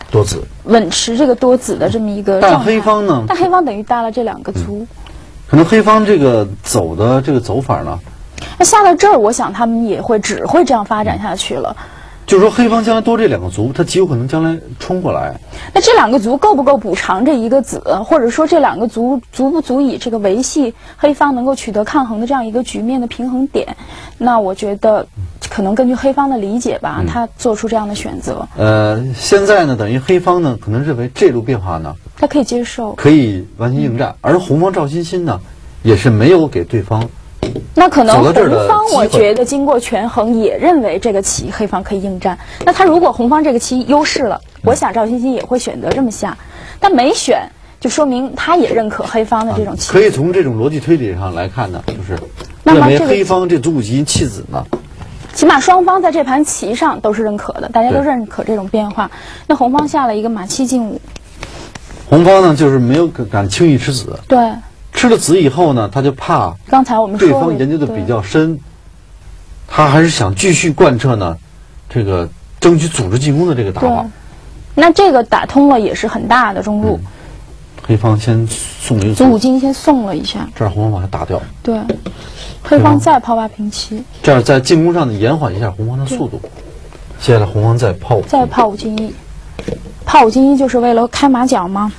多子， 稳持这个多子的这么一个状态。 但黑方呢？ 但黑方等于搭了这2个卒。 可能黑方这个走的这个走法呢， 那下到这儿，我想他们也只会这样发展下去了。 就是说，黑方将来多这2个卒，他极有可能将来冲过来。 那这2个卒够不够补偿这1个子，或者说这2个卒足不足以这个维系黑方能够取得抗衡的这样一个局面的平衡点？那我觉得，可能根据黑方的理解吧，他做出这样的选择。 现在呢，等于黑方呢可能认为这路变化呢， 他可以接受， 可以完全应战，而红方赵欣欣呢，也是没有给对方。 那可能红方我觉得经过权衡也认为这个棋黑方可以应战。那他如果红方这个棋优势了，我想赵欣欣也会选择这么下，但没选，就说明他也认可黑方的这种棋。 可以从这种逻辑推理上来看呢，就是认为黑方这卒五进弃子呢， 起码双方在这盘棋上都是认可的，大家都认可这种变化。那红方下了一个马7进5， 红方呢就是没有敢轻易吃子。 对。 吃了子以后呢，他就怕刚才我们说对方研究的比较深，他还是想继续贯彻呢，这个争取组织进攻的这个打法。 那这个打通了也是很大的中路。 黑方先送了一个卒5进先送了一下， 这儿红方把它打掉。 对，黑方再抛8平7， 这样在进攻上呢延缓一下红方的速度。接下来红方再抛 5进1，抛5进1就是为了开马角吗？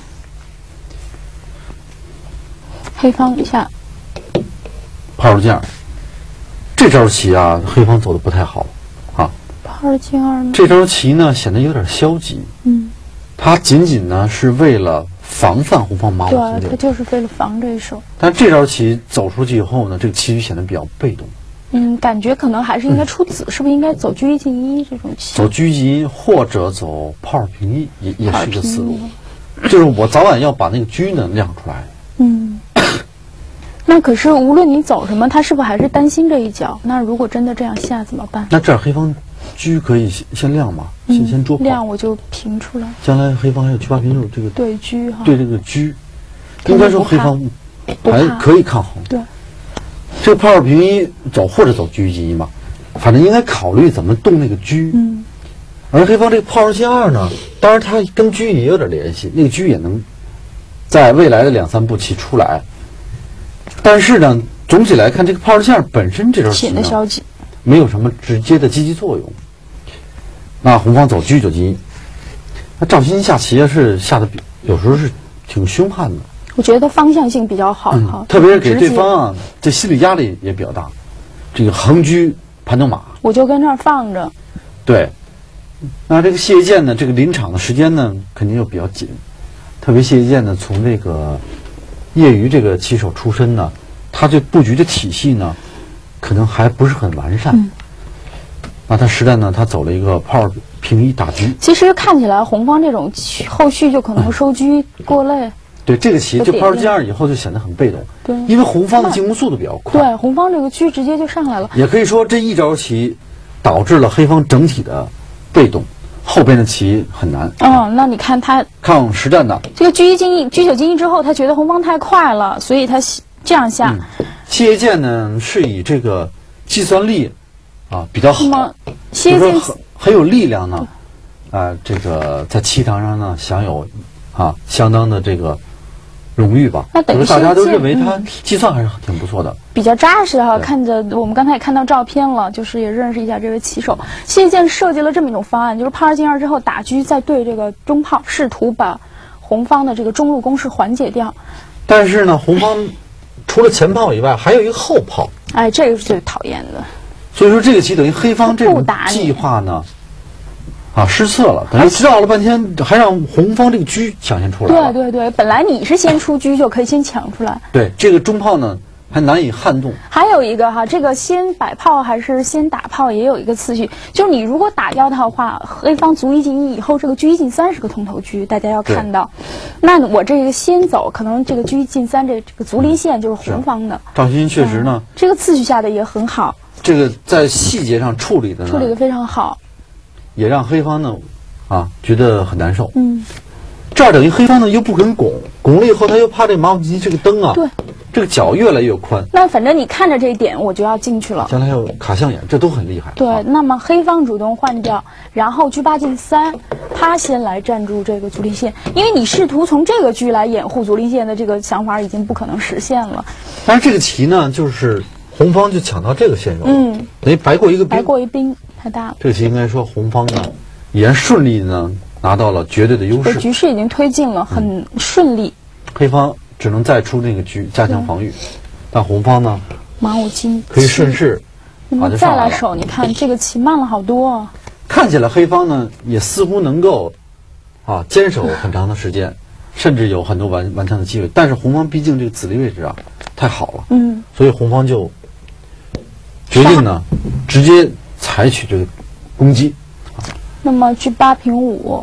黑方一下炮2进2，这招棋啊，黑方走的不太好啊。 炮2进2呢？ 这招棋呢显得有点消极。他仅仅呢是为了防范红方马5进6。 对，他就是为了防这一手。 但这招棋走出去以后呢，这个棋局显得比较被动。 感觉可能还是应该出子，是不是应该走车1进1这种棋？ 走车1进1，或者走炮2平1，也是一个思路。就是我早晚要把那个车呢亮出来。 那可是无论你走什么，他是不是还是担心这一脚？那如果真的这样下怎么办？ 那这儿黑方车可以先亮嘛，先捉炮。 亮我就平出来。 将来黑方还有车8平6这个对车哈。 对这个车，应该说黑方还可以抗衡。 对。 这个炮2平1走或者走车1进1嘛，反正应该考虑怎么动那个车。而黑方这个炮2进2呢，当然它跟车也有点联系，那个车也能在未来的2、3步棋出来。但是呢，总体来看，这个炮2进2本身这招棋呢，没有什么直接的积极作用。那红方走车9进1，那赵欣欣下棋是下的有时候是挺凶悍的。 我觉得方向性比较好哈， 特别是给对方啊，这心理压力也比较大。这个横车盘动马， 我就跟这儿放着。 对，那这个谢一剑呢，这个临场的时间呢，肯定又比较紧。特别谢一剑呢，从这个业余这个棋手出身呢，他这布局的体系呢，可能还不是很完善。那他实战呢，他走了一个炮2平1打车。 其实看起来红方这种后续就可能收车过累。 对，这个棋就炮2进2以后就显得很被动。 对， 因为红方的进攻速度比较快。 对，红方这个车直接就上来了。 也可以说这一招棋导致了黑方整体的被动，后边的棋很难。 那你看他看实战的这个车1进1、车9进1之后，他觉得红方太快了，所以他这样下。 谢一剑呢是以这个计算力比较好， 谢一剑很有力量呢，这个在棋坛上呢享有相当的这个荣誉吧。 那等于大家都认为他计算还是挺不错的， 比较扎实哈。看着我们刚才也看到照片了，就是也认识一下这位棋手。谢一剑设计了这么一种方案，就是炮2进2之后打车，再对这个中炮，试图把红方的这个中路攻势缓解掉。 但是呢，红方除了前炮以外，还有一个后炮。 这个是最讨厌的。 所以说这个棋等于黑方这种计划呢，失策了，等于绕了半天，还让红方这个车抢先出来了。 对，本来你是先出车就可以先抢出来。 对，这个中炮呢还难以撼动。 还有一个这个先摆炮还是先打炮也有一个次序，就是你如果打掉它的话，黑方卒1进1以后，这个车1进3是个通头车，大家要看到。那我这个先走，可能这个车1进3这个卒离线就是红方的。 赵欣欣确实呢， 这个次序下的也很好。 这个在细节上处理的非常好， 也让黑方呢觉得很难受。这儿等于黑方呢又不肯拱了以后，他又怕这马5进1这个灯对， 这个角越来越宽。 那反正你看着这一点，我就要进去了。 将来还有卡象眼，这都很厉害。 对，那么黑方主动换掉，然后车8进3， 他先来站住这个足力线，因为你试图从这个车来掩护足力线的这个想法已经不可能实现了。 但是这个棋呢，就是红方就抢到这个线上了，等于白过一个兵， 白过一兵太大了。 这个棋应该说红方呢，已然顺利呢拿到了绝对的优势， 局势已经推进了，很顺利。 黑方只能再出那个车加强防御，但红方呢， 马五金可以顺势。 那么再来手，你看这个棋慢了好多啊。 看起来黑方呢也似乎能够坚守很长的时间，甚至有很多完成的机会。但是红方毕竟这个子力位置太好了，所以红方就决定呢直接采取这个攻击。 那么车8平5，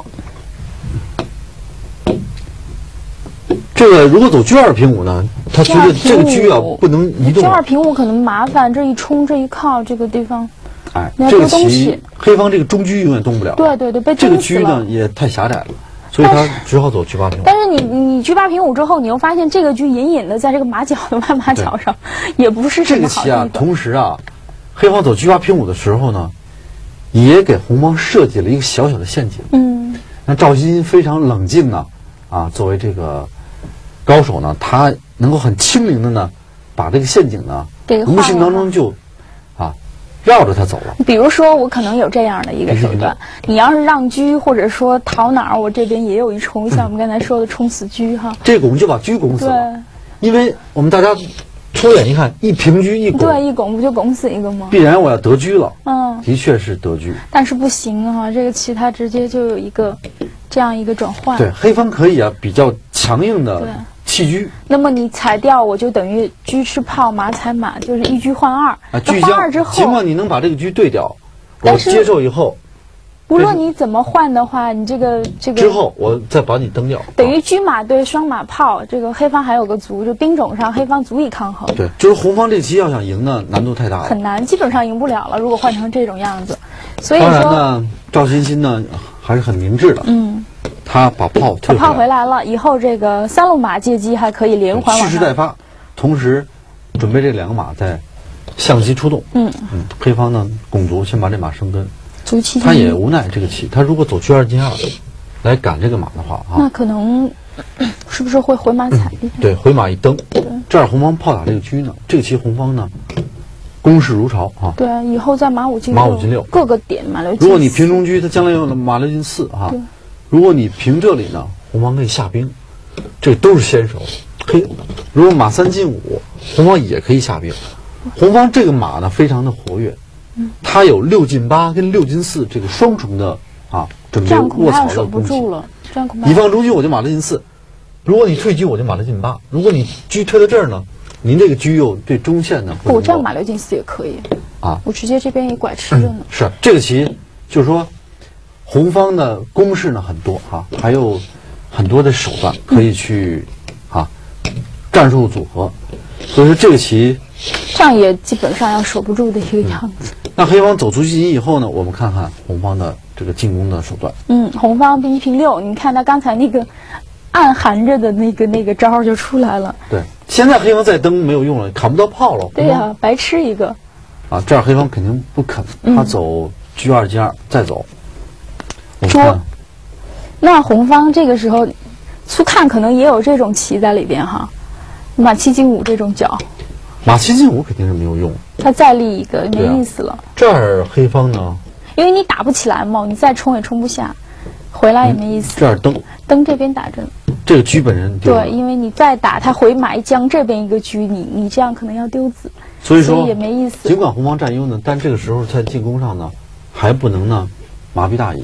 这个如果走车2平5呢，他觉得这个车不能移动。 车2平5可能麻烦，这一冲这一靠这个地方， 这个棋黑方这个中车永远动不了。 对，被这个车呢也太狭窄了，所以他只好走车8平5。 但是你车8平5之后，你又发现这个车隐隐的在这个马角的外马角上，也不是什么好地方。 这个棋同时黑方走车8平5的时候呢，也给红方设计了一个小小的陷阱。那赵鑫鑫非常冷静呢，作为这个高手呢，他能够很轻灵的呢，把这个陷阱呢，无形当中就绕着他走了。 比如说，我可能有这样的一个手段，你要是让车或者说逃哪儿，我这边也有一冲，像我们刚才说的冲死车这拱就把车拱死了。因为我们大家出眼一看，一平车一拱， 对，一拱不就拱死一个吗？ 必然我要得车了。的确是得车， 但是不行这个棋它直接就有一个这样一个转换。 对，黑方可以比较强硬的弃车。 那么你踩掉，我就等于车吃炮，马踩马，就是一车换2。 换 2之后， 尽管你能把这个车对掉，我接受以后， 无论你怎么换的话，你这个之后我再把你蹬掉， 等于车马对双马炮，这个黑方还有个卒，就兵种上黑方足以抗衡。 对，就是红方这棋要想赢呢，难度太大了， 很难，基本上赢不了了。如果换成这种样子，所以说， 当然呢，赵鑫鑫呢还是很明智的，他把炮退回来了，以后这个3路马借机还可以连环蓄势待发，同时准备这2个马在向西出动。黑方呢拱卒先把这马生根。他也无奈这个棋，他如果走车2进2来赶这个马的话那可能是不是会回马踩？ 对，回马一蹬，这样红方炮打这个车呢，这个棋红方呢攻势如潮对，以后在马5进 6 各个点马6进4。 如果你平中车，他将来有马6进4如果你平这里呢，红方可以下兵，这都是先手。如果马3进5，红方也可以下兵。红方这个马呢非常的活跃。他有6进8跟6进4这个双重的准备卧槽的攻击，你放中车我就马6进4，如果你退车我就马6进8，如果你车退到这儿呢，您这个车又对中线呢， 我这样马6进4也可以我直接这边一拐吃着呢。 是这个棋就是说，红方的攻势呢很多还有很多的手段可以去战术组合，所以说这个棋这样也基本上要守不住的一个样子。 那黑方走卒进棋以后呢，我们看看红方的这个进攻的手段。 红方1平6，你看他刚才那个暗含着的那个招就出来了。 对，现在黑方再蹬没有用了，砍不到炮了。 对呀，白吃一个。 这样黑方肯定不肯，他走车2进2再走。 捉。那红方这个时候，粗看可能也有这种棋在里边马7进5这种角。 马7进5肯定是没有用， 他再立一个没意思了。 这儿黑方呢， 因为你打不起来嘛，你再冲也冲不下，回来也没意思。 这儿蹬这边打着， 这个车本人丢了。 对，因为你再打他回马一将，这边一个车，你这样可能要丢子， 所以说也没意思。 尽管红方占优呢，但这个时候在进攻上呢，还不能呢麻痹大意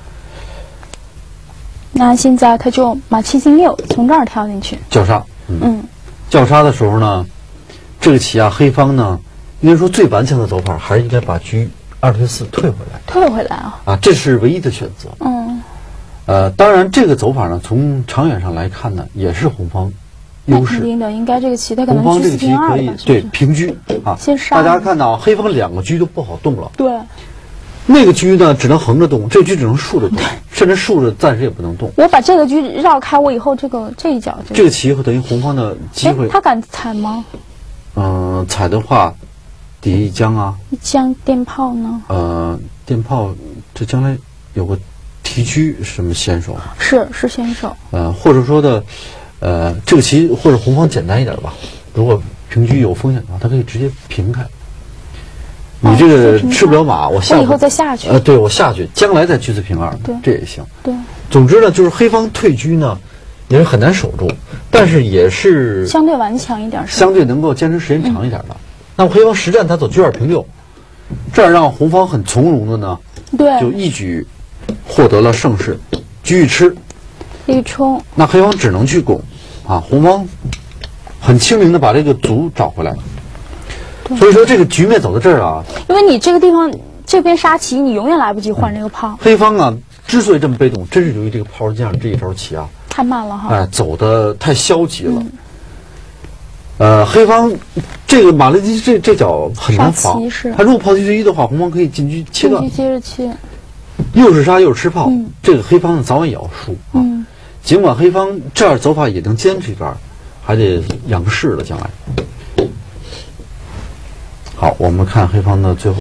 那现在他就马7进6，从这儿跳进去叫杀。叫杀的时候呢，这个棋黑方呢，应该说最顽强的走法还是应该把车2退4退回来。这是唯一的选择。当然这个走法呢，从长远上来看呢，也是红方优势。 肯定的，应该这个棋他可能红方这个棋可以对平车先杀。 大家看到黑方2个车都不好动了。 对。 那个车呢，只能横着动，这个车只能竖着动，甚至竖着暂时也不能动。 我把这个车绕开，我以后这一脚这个棋等于红方的机会。 他敢踩吗？ 踩的话，底下一将一将电炮呢？ 电炮这将来有个提提车什么先手？ 是先手。 或者说的，这个棋或者红方简单一点吧。如果平车有风险的话，他可以直接平开。你这个吃不了马，我以后再下去。 对，我下去，将来再车次平二，这也行。 对。 总之呢，就是黑方退车呢，也是很难守住，但是也是相对顽强一点， 相对能够坚持时间长一点的。那么黑方实战他走车2平6，这样让红方很从容的呢， 对， 就一举获得了胜势，车一吃， 一冲。那黑方只能去攻，红方很轻灵的把这个卒找回来了。所以说这个局面走到这儿啊， 因为你这个地方这边杀棋，你永远来不及换这个炮。 黑方啊，之所以这么被动，真是由于这个炮尖上这一招棋啊， 太慢了哈。 走的太消极了。黑方这个马勒基这脚很难防，他如果炮车1的话，红方可以进车切断， 接着切， 又是杀又是吃炮，这个黑方早晚也要输啊。尽管黑方这样走法也能坚持一段，还得养个士了将来。好，我们看黑方的最后。